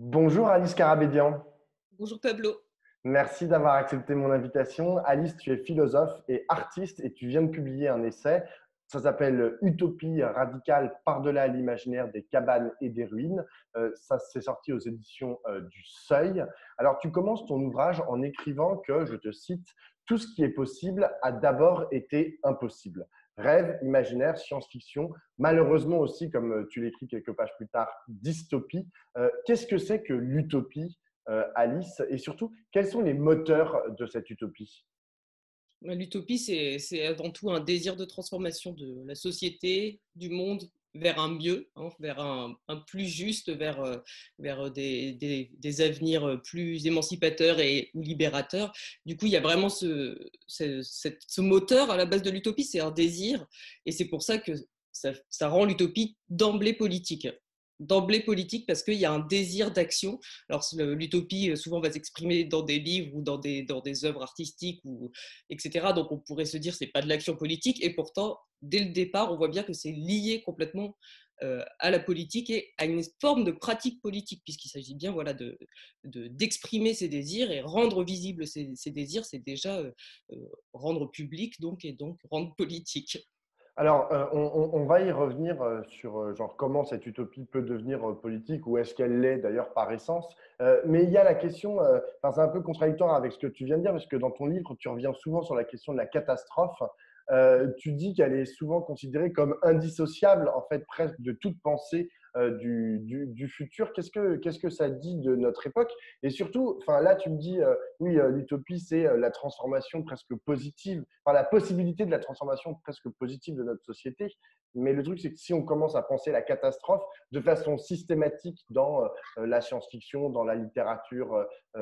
Bonjour Alice Carabédian. Bonjour Pablo. Merci d'avoir accepté mon invitation. Alice, tu es philosophe et artiste et tu viens de publier un essai. Ça s'appelle Utopie radicale par-delà l'imaginaire des cabanes et des ruines. Ça s'est sorti aux éditions du Seuil. Alors, tu commences ton ouvrage en écrivant que, je te cite, tout ce qui est possible a d'abord été impossible. Rêve, imaginaire, science-fiction, malheureusement aussi, comme tu l'écris quelques pages plus tard, dystopie. Qu'est-ce que c'est que l'utopie, Alice? Et surtout, quels sont les moteurs de cette utopie? L'utopie, c'est avant tout un désir de transformation de la société, du monde vers un mieux, hein, vers un plus juste, vers des avenirs plus émancipateurs ou libérateurs. Du coup, il y a vraiment ce moteur à la base de l'utopie, c'est un désir, et c'est pour ça que ça rend l'utopie d'emblée politique. D'emblée politique parce qu'il y a un désir d'action. Alors l'utopie souvent va s'exprimer dans des livres ou dans des œuvres artistiques, etc. Donc on pourrait se dire que ce n'est pas de l'action politique, et pourtant, dès le départ, on voit bien que c'est lié complètement à la politique et à une forme de pratique politique, puisqu'il s'agit bien d'exprimer ses désirs et rendre visibles ces désirs, c'est déjà rendre public et donc rendre politique. Alors, on va y revenir sur genre, comment cette utopie peut devenir politique ou est-ce qu'elle l'est d'ailleurs par essence. Mais il y a la question, enfin, c'est un peu contradictoire avec ce que tu viens de dire, parce que dans ton livre, tu reviens souvent sur la question de la catastrophe. Tu dis qu'elle est souvent considérée comme indissociable, en fait, presque de toute pensée du futur. Qu'est-ce que ça dit de notre époque? Et surtout, enfin, là, tu me dis, oui, l'utopie, c'est la transformation presque positive, enfin, la possibilité de la transformation presque positive de notre société. Mais le truc, c'est que si on commence à penser la catastrophe de façon systématique dans la science-fiction, dans la littérature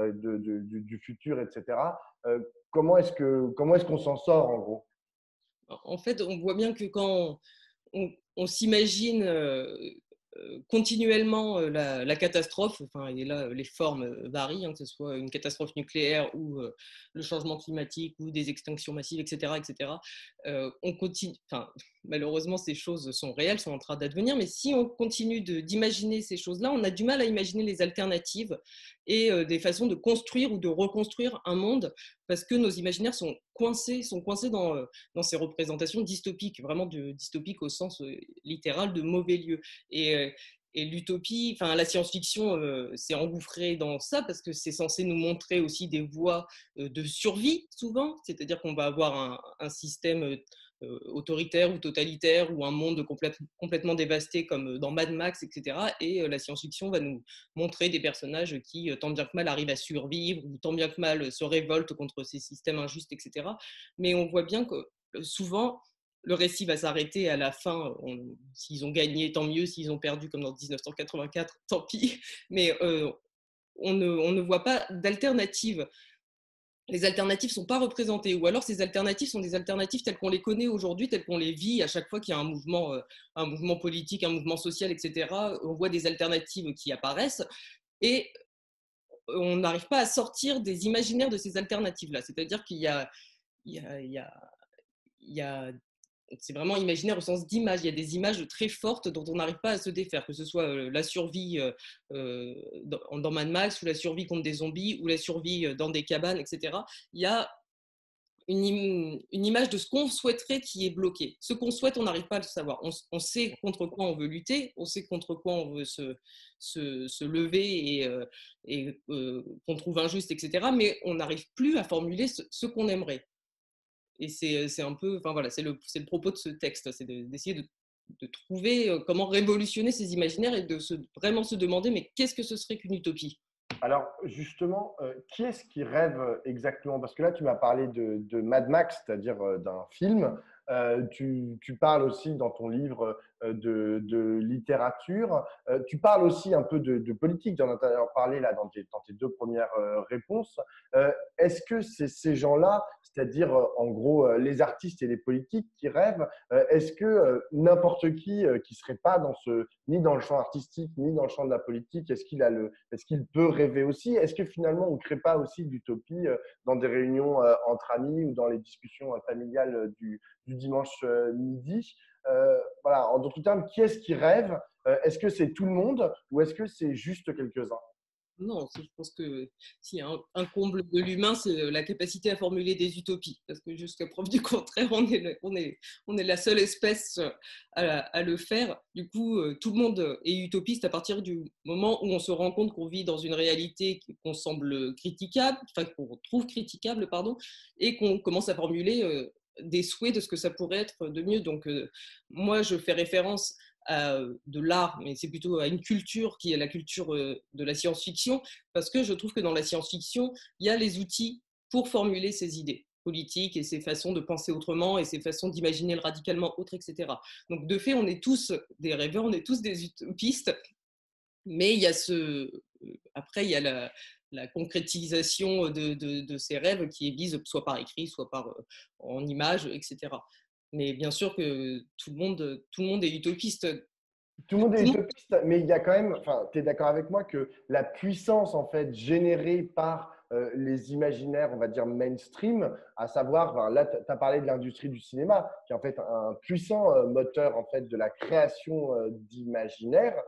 du futur, etc., comment est-ce qu'on s'en sort, en gros? En fait, on voit bien que quand on s'imagine continuellement la catastrophe, enfin, et là, les formes varient, hein, que ce soit une catastrophe nucléaire ou le changement climatique ou des extinctions massives, etc., etc. On continue, enfin, malheureusement, ces choses sont réelles, sont en train d'advenir, mais si on continue d'imaginer ces choses-là, on a du mal à imaginer les alternatives et des façons de construire ou de reconstruire un monde, parce que nos imaginaires sont coincés dans ces représentations dystopiques, vraiment dystopiques au sens littéral de mauvais lieux. Et l'utopie, enfin la science-fiction s'est engouffrée dans ça parce que c'est censé nous montrer aussi des voies de survie souvent, c'est-à-dire qu'on va avoir un système autoritaire ou totalitaire ou un monde complètement dévasté comme dans Mad Max, etc. Et la science-fiction va nous montrer des personnages qui, tant bien que mal, arrivent à survivre ou tant bien que mal se révoltent contre ces systèmes injustes, etc. Mais on voit bien que souvent, le récit va s'arrêter à la fin. S'ils ont gagné, tant mieux. S'ils ont perdu, comme dans 1984, tant pis. Mais on ne voit pas d'alternative. Les alternatives ne sont pas représentées, ou alors ces alternatives sont des alternatives telles qu'on les connaît aujourd'hui, telles qu'on les vit à chaque fois qu'il y a un mouvement politique, un mouvement social, etc. On voit des alternatives qui apparaissent, et on n'arrive pas à sortir des imaginaires de ces alternatives-là. C'est-à-dire qu'il y a, il y a, il y a, il y a c'est vraiment imaginaire au sens d'image. Il y a des images très fortes dont on n'arrive pas à se défaire, que ce soit la survie dans Mad Max, ou la survie contre des zombies, ou la survie dans des cabanes, etc. Il y a une image de ce qu'on souhaiterait qui est bloquée. Ce qu'on souhaite, on n'arrive pas à le savoir. On sait contre quoi on veut lutter, on sait contre quoi on veut se lever et qu'on trouve injuste, etc. Mais on n'arrive plus à formuler ce qu'on aimerait. Et c'est un peu, enfin voilà, c'est le propos de ce texte, c'est d'essayer de trouver comment révolutionner ces imaginaires et vraiment se demander, mais qu'est-ce que ce serait qu'une utopie? Alors, justement, qui est-ce qui rêve exactement? Parce que là, tu m'as parlé de Mad Max, c'est-à-dire d'un film. Tu parles aussi dans ton livre de littérature. Tu parles aussi un peu de politique, tu en as d'ailleurs parlé là dans tes deux premières réponses. Est-ce que c'est ces gens-là, c'est-à-dire en gros les artistes et les politiques qui rêvent, est-ce que n'importe qui serait pas ni dans le champ artistique, ni dans le champ de la politique, est-ce qu'il peut rêver aussi? Est-ce que finalement, on ne crée pas aussi d'utopie dans des réunions entre amis ou dans les discussions familiales du dimanche midi? Voilà, en d'autres termes, qui est-ce qui rêve? Est-ce que c'est tout le monde ou est-ce que c'est juste quelques-uns? Non, je pense que s'il y a un comble de l'humain, c'est la capacité à formuler des utopies. Parce que jusqu'à preuve du contraire, on est la seule espèce à le faire. Du coup, tout le monde est utopiste à partir du moment où on se rend compte qu'on vit dans une réalité qu'on semble critiquable, enfin qu'on trouve critiquable, pardon, et qu'on commence à formuler des souhaits de ce que ça pourrait être de mieux. Donc, moi, je fais référence de l'art, mais c'est plutôt à une culture qui est la culture de la science-fiction, parce que je trouve que dans la science-fiction, il y a les outils pour formuler ces idées politiques et ces façons de penser autrement et ces façons d'imaginer le radicalement autre, etc. Donc de fait, on est tous des rêveurs, on est tous des utopistes, mais il y a après, il y a la concrétisation de ces rêves qui est vise soit par écrit, soit en images, etc. Mais bien sûr que tout le monde est utopiste. Tout le monde est Tout le monde, utopiste, mais il y a quand même, enfin, tu es d'accord avec moi que la puissance en fait générée par les imaginaires, on va dire mainstream, à savoir, enfin, là, tu as parlé de l'industrie du cinéma, qui est en fait un puissant moteur en fait de la création d'imaginaires.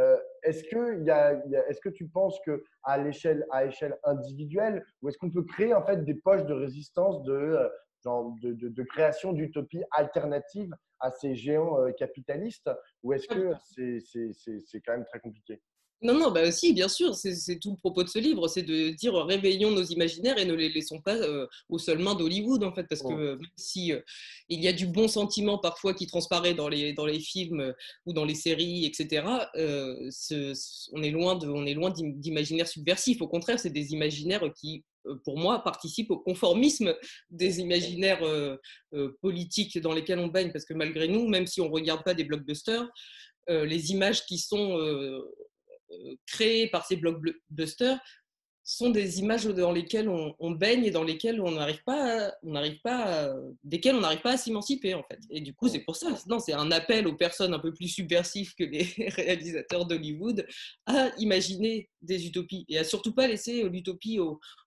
Est-ce que tu penses que à échelle individuelle, ou est-ce qu'on peut créer en fait des poches de résistance de création d'utopies alternatives à ces géants capitalistes, ou est-ce que c'est quand même très compliqué? non, non, bah si, bien sûr, c'est tout le propos de ce livre, c'est de dire réveillons nos imaginaires et ne les laissons pas aux seules mains d'Hollywood, en fait, parce que Mm. même si il y a du bon sentiment parfois qui transparaît dans les films ou dans les séries, etc., on est loin d'imaginaires subversifs. Au contraire, c'est des imaginaires qui, pour moi, participent au conformisme des imaginaires politiques dans lesquels on baigne, parce que malgré nous, même si on ne regarde pas des blockbusters, les images qui sont créées par ces blockbusters sont des images dans lesquelles on baigne et dans lesquelles desquelles on n'arrive pas à s'émanciper en fait. Et du coup, c'est pour ça. Non, c'est un appel aux personnes un peu plus subversives que les réalisateurs d'Hollywood à imaginer des utopies et à surtout pas laisser l'utopie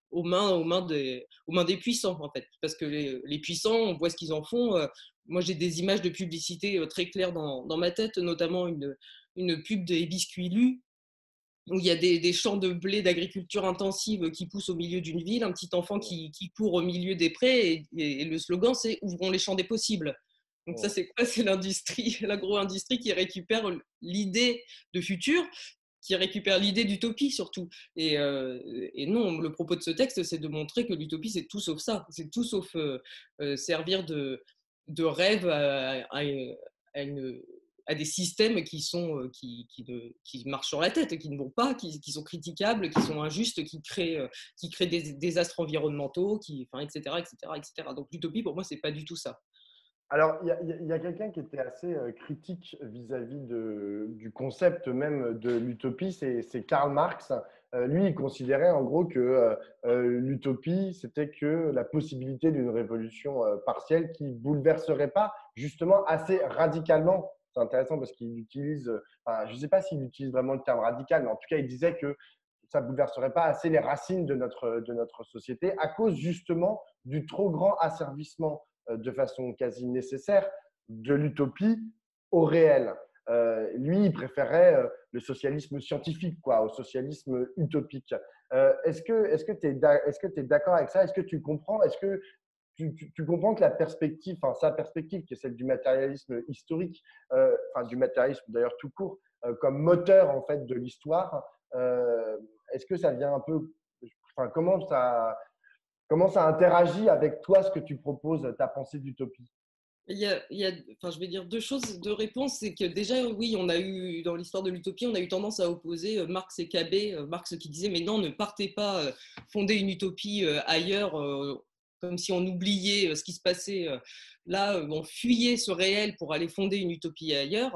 aux mains des puissants en fait. Parce que les puissants, on voit ce qu'ils en font. Moi, j'ai des images de publicité très claires dans ma tête, notamment une pub des biscuits Lu où il y a des champs de blé d'agriculture intensive qui poussent au milieu d'une ville, un petit enfant qui court au milieu des prés, et le slogan c'est ouvrons les champs des possibles. Donc ça c'est quoi? C'est l'industrie, l'agro-industrie qui récupère l'idée de futur, qui récupère l'idée d'utopie surtout. Et non, le propos de ce texte, c'est de montrer que l'utopie, c'est tout sauf ça. C'est tout sauf servir de rêve à une, à des systèmes qui marchent sur la tête, qui ne vont pas, qui sont critiquables, qui sont injustes, qui créent des désastres environnementaux, enfin, etc., etc., etc. Donc l'utopie, pour moi, c'est pas du tout ça. Alors, il y a quelqu'un qui était assez critique vis-à-vis du concept même de l'utopie, c'est Karl Marx. Lui, il considérait en gros que l'utopie, c'était que la possibilité d'une révolution partielle qui bouleverserait pas justement assez radicalement. C'est intéressant parce qu'il utilise, enfin, je ne sais pas s'il utilise vraiment le terme radical, mais en tout cas, il disait que ça ne bouleverserait pas assez les racines de notre société à cause justement du trop grand asservissement de façon quasi nécessaire de l'utopie au réel. Lui, il préférait le socialisme scientifique quoi, au socialisme utopique. Est-ce que tu es d'accord avec ça? Est-ce que tu comprends? Est-ce que tu comprends que la perspective, enfin sa perspective, qui est celle du matérialisme historique, enfin du matérialisme d'ailleurs tout court, comme moteur en fait de l'histoire, est-ce que ça vient un peu, enfin comment ça interagit avec toi ce que tu proposes, ta pensée d'utopie? Enfin, je vais dire deux choses, deux réponses. C'est que déjà, oui, on a eu, dans l'histoire de l'utopie, on a eu tendance à opposer Marx et Cabet. Marx qui disait, mais non, ne partez pas fonder une utopie ailleurs, comme si on oubliait ce qui se passait là, on fuyait ce réel pour aller fonder une utopie ailleurs.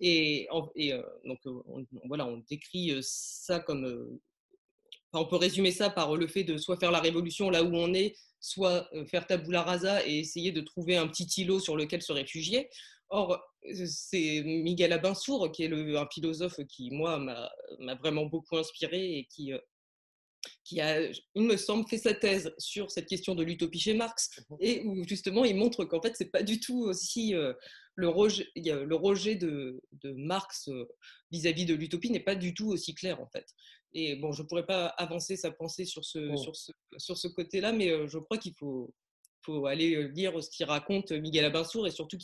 Donc, voilà, on décrit ça comme enfin, on peut résumer ça par le fait de soit faire la révolution là où on est, soit faire tabula rasa et essayer de trouver un petit îlot sur lequel se réfugier. Or, c'est Miguel Abinsour, qui est un philosophe qui, moi, m'a vraiment beaucoup inspiré et qui a, il me semble, fait sa thèse sur cette question de l'utopie chez Marx, et où justement il montre qu'en fait c'est pas du tout aussi le rejet de Marx vis-à-vis de l'utopie n'est pas du tout aussi clair en fait. Et bon, je ne pourrais pas avancer sa pensée sur ce côté-là, mais je crois qu'il faut aller lire ce qu'il raconte Miguel Abensour, et surtout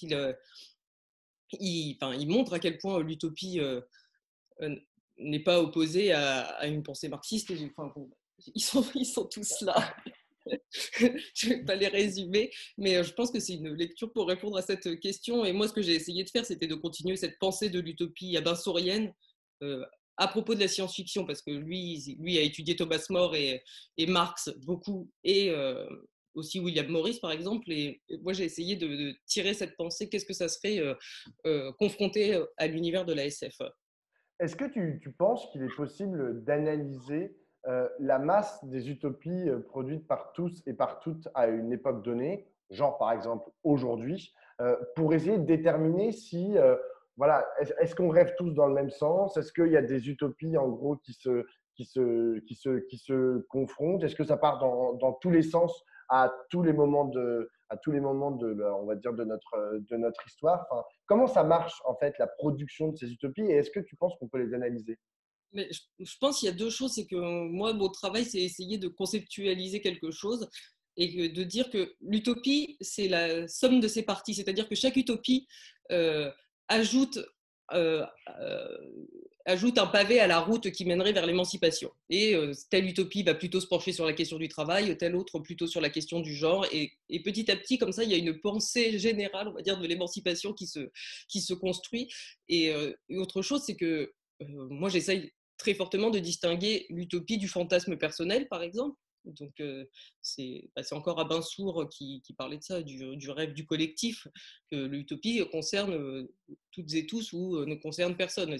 il montre à quel point l'utopie n'est pas opposée à une pensée marxiste. Enfin, bon, ils sont tous là. Je ne vais pas les résumer, mais je pense que c'est une lecture pour répondre à cette question. Et moi, ce que j'ai essayé de faire, c'était de continuer cette pensée de l'utopie abensourienne à propos de la science-fiction, parce que lui a étudié Thomas More et Marx beaucoup, et aussi William Morris, par exemple. Et moi, j'ai essayé de tirer cette pensée. Qu'est-ce que ça serait confronté à l'univers de la SF? Est-ce que tu penses qu'il est possible d'analyser la masse des utopies produites par tous et par toutes à une époque donnée, genre par exemple aujourd'hui, pour essayer de déterminer si, voilà, est-ce qu'on rêve tous dans le même sens? Est-ce qu'il y a des utopies en gros qui se confrontent? Est-ce que ça part dans tous les sens à tous les moments on va dire, de notre histoire? Enfin, comment ça marche en fait la production de ces utopies et est-ce que tu penses qu'on peut les analyser? Mais je pense qu'il y a deux choses. C'est que moi, mon travail, c'est essayer de conceptualiser quelque chose et de dire que l'utopie, c'est la somme de ses parties. C'est-à-dire que chaque utopie euh, ajoute, euh, euh, ajoute un pavé à la route qui mènerait vers l'émancipation. Et telle utopie va plutôt se pencher sur la question du travail, telle autre plutôt sur la question du genre. Et petit à petit, comme ça, il y a une pensée générale, on va dire, de l'émancipation qui se construit. Et autre chose, c'est que moi, j'essaye très fortement de distinguer l'utopie du fantasme personnel, par exemple. Donc, c'est encore Abensour qui parlait de ça, du rêve du collectif, que l'utopie concerne toutes et tous ou ne concerne personne.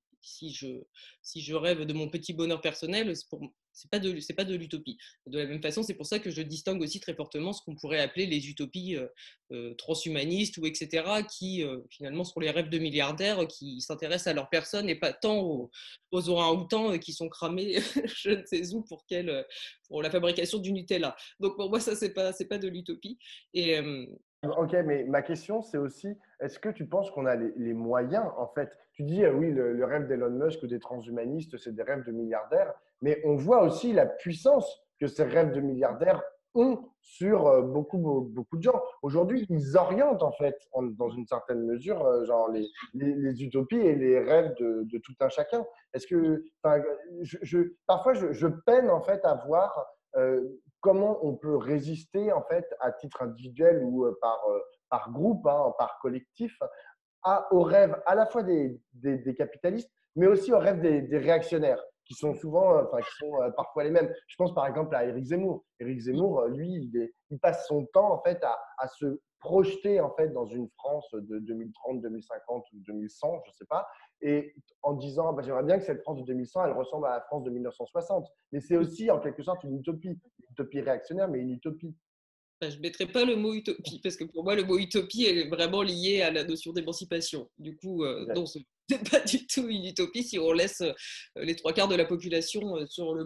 Si je rêve de mon petit bonheur personnel, c'est pas de l'utopie. De la même façon, c'est pour ça que je distingue aussi très fortement ce qu'on pourrait appeler les utopies transhumanistes ou etc., qui finalement sont les rêves de milliardaires qui s'intéressent à leur personne et pas tant aux orang-outans qui sont cramés je ne sais où pour la fabrication du Nutella. Donc pour moi, ça, c'est pas de l'utopie. Et Ok, mais ma question, c'est aussi, est-ce que tu penses qu'on a les moyens, en fait? Tu dis, oui, le rêve d'Elon Musk ou des transhumanistes, c'est des rêves de milliardaires, mais on voit aussi la puissance que ces rêves de milliardaires ont sur beaucoup de gens. Aujourd'hui, ils orientent, en fait, dans une certaine mesure, genre les utopies et les rêves de tout un chacun. Est-ce que, enfin, parfois, je peine, en fait, à voir comment on peut résister en fait à titre individuel ou par groupe, hein, par collectif, aux rêves à la fois des capitalistes, mais aussi aux rêves des réactionnaires, qui sont souvent, enfin, qui sont parfois les mêmes. Je pense par exemple à Éric Zemmour. Éric Zemmour, lui, il passe son temps en fait à se projeter en fait dans une France de 2030, 2050 ou 2100, je sais pas, et en disant bah, j'aimerais bien que cette France de 2100 elle ressemble à la France de 1960. Mais c'est aussi en quelque sorte une utopie réactionnaire, mais une utopie. je ne mettrai pas le mot utopie, parce que pour moi, le mot utopie est vraiment lié à la notion d'émancipation. Du coup, non, ce n'est pas du tout une utopie si on laisse les trois quarts de la population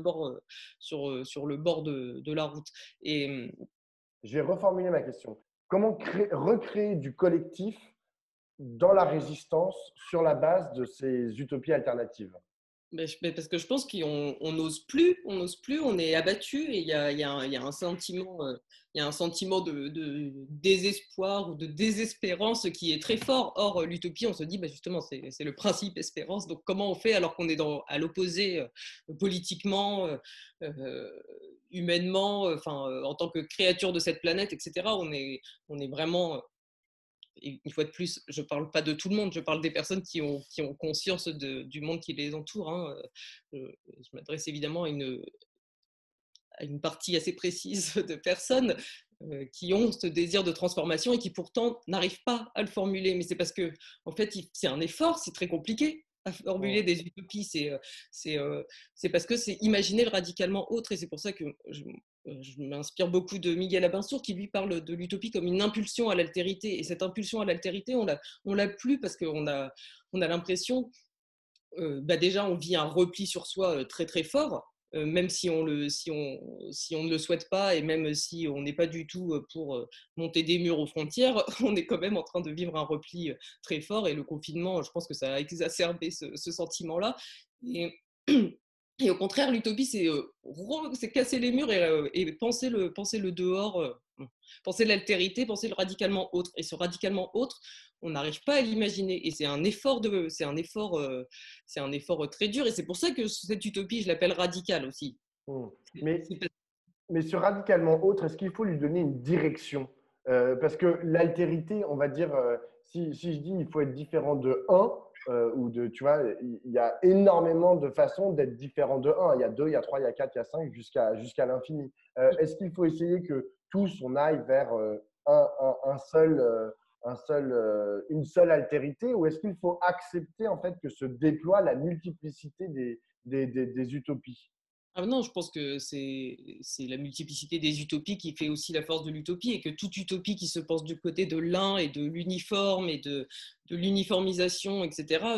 sur le bord de la route. Et Je vais reformuler ma question. Comment recréer du collectif dans la résistance sur la base de ces utopies alternatives? mais parce que je pense qu'on n'ose plus, on est abattu et il y a un sentiment, il y a un sentiment de désespoir ou de désespérance qui est très fort. Or, l'utopie, on se dit, bah, justement, c'est le principe espérance. Donc, comment on fait alors qu'on est à l'opposé politiquement, euh, humainement, en tant que créature de cette planète, etc. On est vraiment et une fois de plus, je ne parle pas de tout le monde, je parle des personnes qui ont conscience du monde qui les entoure. Hein. Je m'adresse évidemment à une partie assez précise de personnes qui ont ce désir de transformation et qui pourtant n'arrivent pas à le formuler. Mais c'est parce que, en fait, c'est un effort, c'est très compliqué à formuler des utopies. C'est parce que c'est imaginer le radicalement autre. Et c'est pour ça que je m'inspire beaucoup de Miguel Abensour qui lui parle de l'utopie comme une impulsion à l'altérité. Et cette impulsion à l'altérité, on l'a plus parce on a l'impression bah déjà, on vit un repli sur soi très très fort, même si on ne le souhaite pas et même si on n'est pas du tout pour monter des murs aux frontières, on est quand même en train de vivre un repli très fort et le confinement, je pense que ça a exacerbé ce sentiment-là. Et Et au contraire, l'utopie, c'est casser les murs et penser le dehors, penser l'altérité, penser le radicalement autre. Et ce radicalement autre, on n'arrive pas à l'imaginer. Et c'est un effort très dur. Et c'est pour ça que cette utopie, je l'appelle radicale aussi. Hmm. C'est- Mais c'est Mais ce radicalement autre, est-ce qu'il faut lui donner une direction? Parce que l'altérité, on va dire, si je dis il faut être différent de un ou de, tu vois, il y a énormément de façons d'être différent de un. Il y a 2, il y a 3, il y a 4, il y a 5, jusqu'à l'infini. Est-ce qu'il faut essayer que tous, on aille vers un seul, une seule altérité, ou est-ce qu'il faut accepter en fait que se déploie la multiplicité des utopies? Ah non, je pense que c'est la multiplicité des utopies qui fait aussi la force de l'utopie et que toute utopie qui se pense du côté de l'un et de l'uniforme et de l'uniformisation, etc.,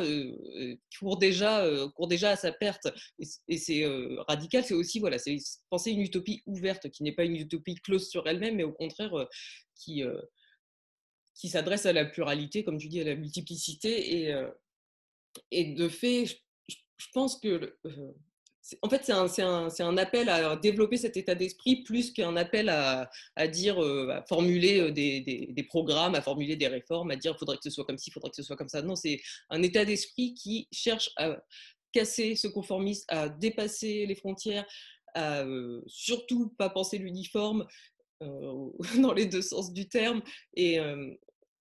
court déjà à sa perte. Et c'est radical, c'est aussi, voilà, c'est penser une utopie ouverte qui n'est pas une utopie close sur elle-même, mais au contraire qui, euh, qui s'adresse à la pluralité, comme tu dis, à la multiplicité. Et de fait, je pense que en fait, c'est un appel à développer cet état d'esprit plus qu'un appel à dire, à formuler des programmes, à formuler des réformes, à dire il faudrait que ce soit comme ci, il faudrait que ce soit comme ça. Non, c'est un état d'esprit qui cherche à casser ce conformisme, à dépasser les frontières, à surtout pas penser l'uniforme dans les deux sens du terme. Et, euh,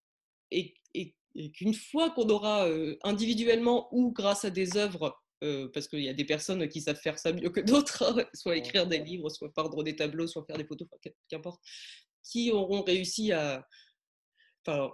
et qu'une fois qu'on aura individuellement ou grâce à des œuvres, parce qu'il y a des personnes qui savent faire ça mieux que d'autres, hein, soit écrire des livres, soit peindre des tableaux, soit faire des photos, qu'importe, qui auront réussi enfin,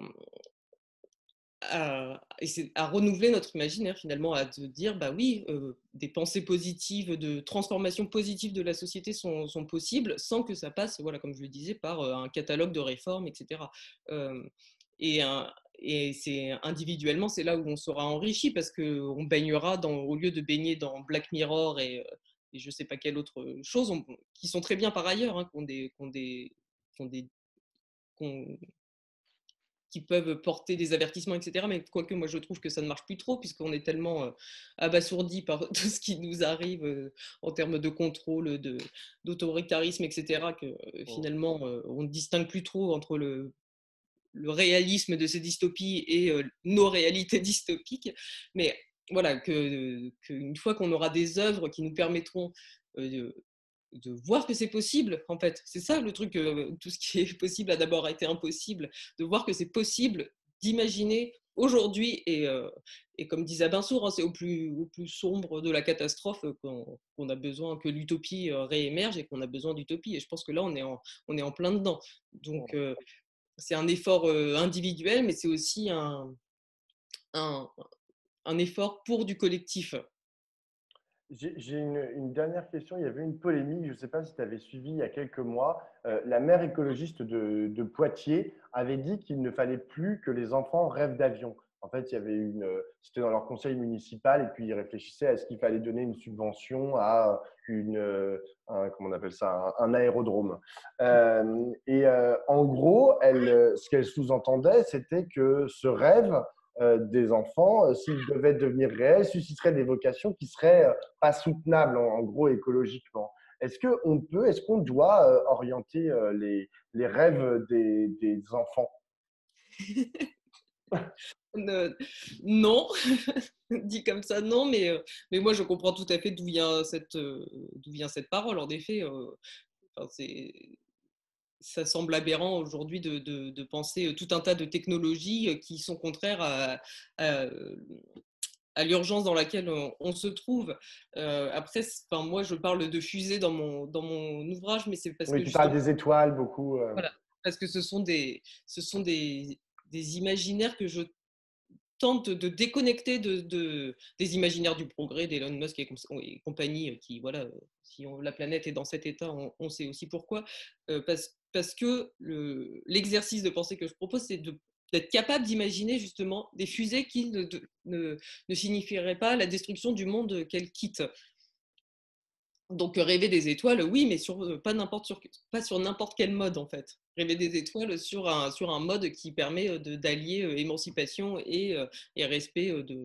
à renouveler notre imaginaire finalement, à te dire, bah oui, des pensées positives, de transformation positive de la société sont possibles sans que ça passe, voilà, comme je le disais, par un catalogue de réformes, etc. Euh, et, et c'est individuellement, c'est là où on sera enrichi parce qu'on baignera au lieu de baigner dans Black Mirror et je ne sais pas quelle autre chose, qui sont très bien par ailleurs, hein, qui ont des, qui peuvent porter des avertissements, etc. Mais quoique moi je trouve que ça ne marche plus trop puisqu'on est tellement abasourdi par tout ce qui nous arrive en termes de contrôle, d'autoritarisme, etc. que finalement on ne distingue plus trop entre le réalisme de ces dystopies et nos réalités dystopiques. Mais voilà, qu'une fois qu'on aura des œuvres qui nous permettront euh, de voir que c'est possible, en fait. C'est ça le truc, tout ce qui est possible a d'abord été impossible, de voir que c'est possible d'imaginer aujourd'hui, et comme disait Abinsour, hein, c'est au plus sombre de la catastrophe qu'on a besoin que l'utopie réémerge et qu'on a besoin d'utopie. Et je pense que là, on est en plein dedans. Donc, c'est un effort individuel, mais c'est aussi un, un effort pour du collectif. J'ai une dernière question. Il y avait une polémique, je ne sais pas si tu avais suivi il y a quelques mois. La maire écologiste de Poitiers avait dit qu'il ne fallait plus que les enfants rêvent d'avion. En fait, il y avait c'était dans leur conseil municipal et puis ils réfléchissaient à est-ce qu'il fallait donner une subvention à comment on appelle ça, un aérodrome. En gros, ce qu'elle sous-entendait, c'était que ce rêve des enfants, s'ils devaient devenir réels, susciterait des vocations qui seraient pas soutenables en gros écologiquement. Est-ce qu'on doit orienter les rêves des enfants? Non, dit comme ça, non, mais moi je comprends tout à fait d'où vient cette parole. En effet, enfin, ça semble aberrant aujourd'hui de penser tout un tas de technologies qui sont contraires à, à l'urgence dans laquelle on se trouve. Après, enfin, moi je parle de fusée dans mon ouvrage, mais c'est parce Oui, que tu parles justement, des étoiles beaucoup. voilà, parce que ce sont des imaginaires que je tente de déconnecter des imaginaires du progrès d'Elon Musk et compagnie, qui, voilà, si la planète est dans cet état, on sait aussi pourquoi. Parce que l'exercice de pensée que je propose, c'est d'être capable d'imaginer justement des fusées qui ne signifieraient pas la destruction du monde qu'elles quittent. Donc rêver des étoiles, oui, mais pas sur n'importe quel mode en fait. Rêver des étoiles sur un mode qui permet d'allier émancipation et respect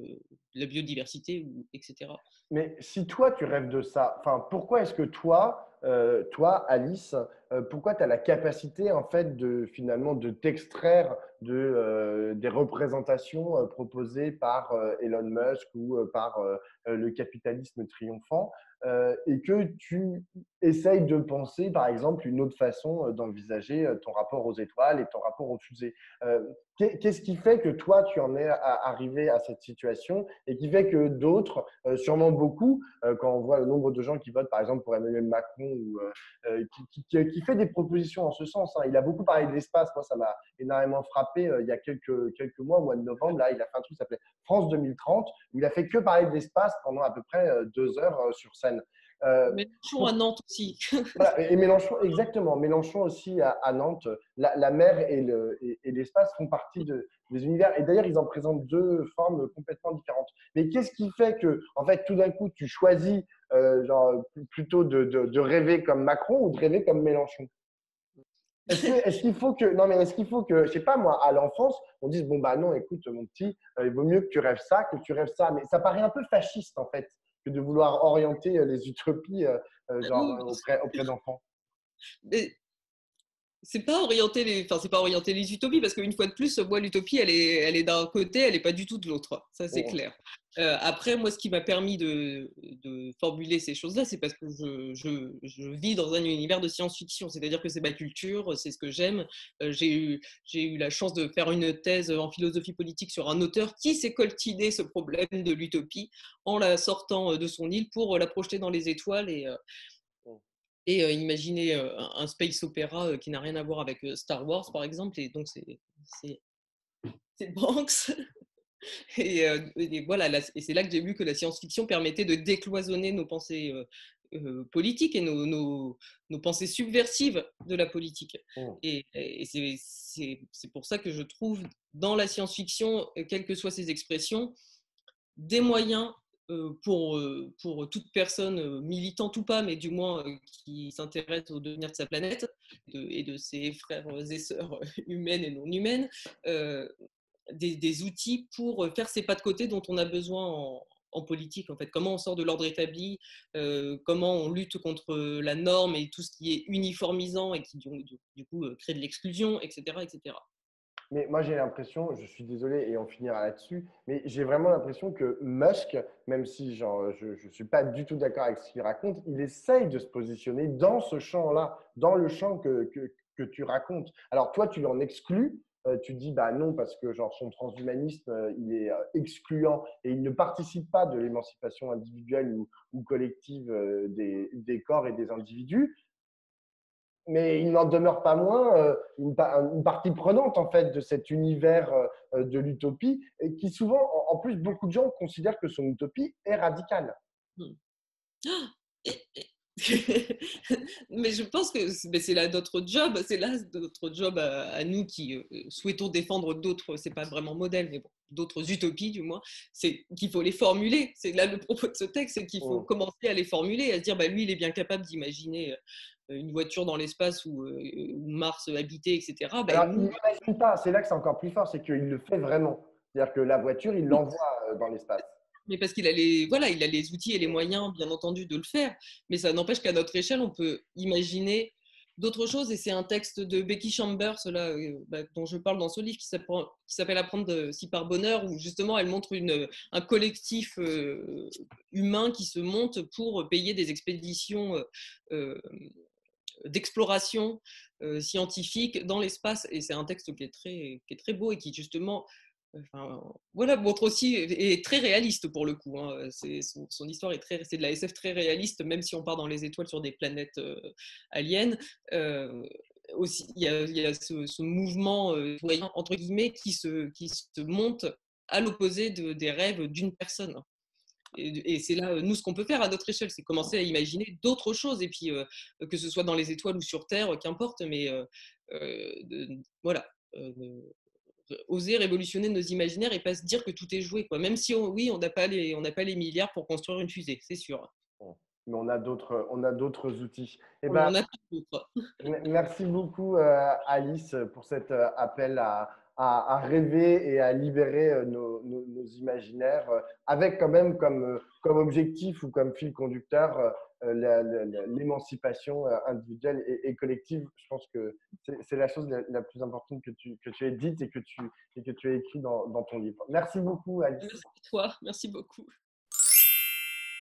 la biodiversité, etc. Mais si toi, tu rêves de ça, enfin, pourquoi est-ce que toi, Alice, pourquoi tu as la capacité, en fait, finalement, de t'extraire des représentations proposées par Elon Musk ou par le capitalisme triomphant, et que tu essayes de penser, par exemple, une autre façon d'envisager ton rapport aux étoiles et ton rapport aux fusées. Qu'est-ce qui fait que toi, tu en es arrivé à cette situation et qui fait que d'autres, sûrement beaucoup, quand on voit le nombre de gens qui votent, par exemple, pour Emmanuel Macron, ou qui fait des propositions en ce sens, hein. Il a beaucoup parlé de l'espace. Moi, ça m'a énormément frappé il y a quelques mois, au mois de novembre. Là, il a fait un truc qui s'appelait France 2030, où il a fait que parler de l'espace pendant à peu près 2 heures sur scène. Euh, Mélenchon à pour, Nantes aussi. voilà, et Mélenchon, exactement. Mélenchon aussi à Nantes, la mer et l'espace font partie des univers. Et d'ailleurs, ils en présentent deux formes complètement différentes. Mais qu'est-ce qui fait que, en fait, tout d'un coup, tu choisis genre, plutôt de rêver comme Macron ou de rêver comme Mélenchon? Est-ce qu'il faut que, non, mais est-ce qu'il faut que, je sais pas moi, à l'enfance, on dise, bon, bah non, écoute, mon petit, il vaut mieux que tu rêves ça que tu rêves ça. Mais ça paraît un peu fasciste, en fait, que de vouloir orienter les utopies genre, auprès d'enfants. Mais c'est pas orienter les utopies parce qu'une fois de plus, moi, l'utopie, elle est d'un côté, elle n'est pas du tout de l'autre. Ça, c'est Oh. clair. Après, moi, ce qui m'a permis de formuler ces choses-là, c'est parce que je vis dans un univers de science-fiction. C'est-à-dire que c'est ma culture, c'est ce que j'aime. J'ai eu la chance de faire une thèse en philosophie politique sur un auteur qui s'est coltiné ce problème de l'utopie en la sortant de son île pour la projeter dans les étoiles et imaginer un space opéra qui n'a rien à voir avec Star Wars, par exemple. Et donc, c'est Banks. Et voilà, et c'est là que j'ai vu que la science-fiction permettait de décloisonner nos pensées politiques et nos pensées subversives de la politique. Oh. Et c'est pour ça que je trouve dans la science-fiction, quelles que soient ses expressions, des moyens pour toute personne militante ou pas, mais du moins qui s'intéresse au devenir de sa planète et de ses frères et sœurs humaines et non humaines, euh, des outils pour faire ces pas de côté dont on a besoin en politique. En fait, comment on sort de l'ordre établi, comment on lutte contre la norme et tout ce qui est uniformisant et qui du coup crée de l'exclusion, etc., etc. Mais moi, j'ai l'impression, je suis désolé et on finira là-dessus, mais j'ai vraiment l'impression que Musk, même si genre, je ne suis pas du tout d'accord avec ce qu'il raconte, il essaye de se positionner dans ce champ-là, dans le champ que tu racontes. Alors toi, tu l'en exclus, tu dis bah non parce que genre son transhumanisme, il est excluant et il ne participe pas de l'émancipation individuelle ou collective des corps et des individus. Mais il n'en demeure pas moins une partie prenante en fait de cet univers de l'utopie et qui souvent, en plus, beaucoup de gens considèrent que son utopie est radicale. Hmm. Mais je pense que c'est là notre job, c'est là notre job à nous qui souhaitons défendre d'autres, c'est pas vraiment modèle, mais bon, d'autres utopies du moins, c'est qu'il faut les formuler. C'est là le propos de ce texte, c'est qu'il faut Mm. commencer à les formuler, à se dire bah lui il est bien capable d'imaginer une voiture dans l'espace ou Mars habité, etc. Ben, Alors, il nous, n'imagine pas, c'est là que c'est encore plus fort, c'est qu'il le fait vraiment. C'est-à-dire que la voiture, il l'envoie dans l'espace. mais parce qu'il a les, voilà, il a les outils et les moyens, bien entendu, de le faire. Mais ça n'empêche qu'à notre échelle, on peut imaginer d'autres choses. Et c'est un texte de Becky Chambers, là, dont je parle dans ce livre, qui s'appelle Apprendre si par bonheur, où justement elle montre un collectif humain qui se monte pour payer des expéditions euh, d'exploration scientifique dans l'espace. Et c'est un texte qui est très beau et qui justement enfin, voilà, montre aussi est très réaliste pour le coup. Hein. Son histoire c'est de la SF très réaliste, même si on part dans les étoiles sur des planètes aliens. Aussi, il y a ce mouvement entre guillemets qui se monte à l'opposé des rêves d'une personne. Et c'est là, nous, ce qu'on peut faire à notre échelle, c'est commencer à imaginer d'autres choses. Et puis, que ce soit dans les étoiles ou sur Terre, qu'importe, mais voilà. Oser révolutionner nos imaginaires et pas se dire que tout est joué, quoi. Même si, oui, on n'a pas les milliards pour construire une fusée, c'est sûr. Bon. Mais on a d'autres outils. Eh On ben, en a tout d'autres. merci beaucoup, Alice, pour cet appel à rêver et à libérer nos imaginaires, avec quand même comme objectif ou comme fil conducteur l'émancipation individuelle et collective. Je pense que c'est la chose la plus importante que tu aies dite et que tu as écrit dans ton livre. Merci beaucoup, Alice. Merci à toi, merci beaucoup.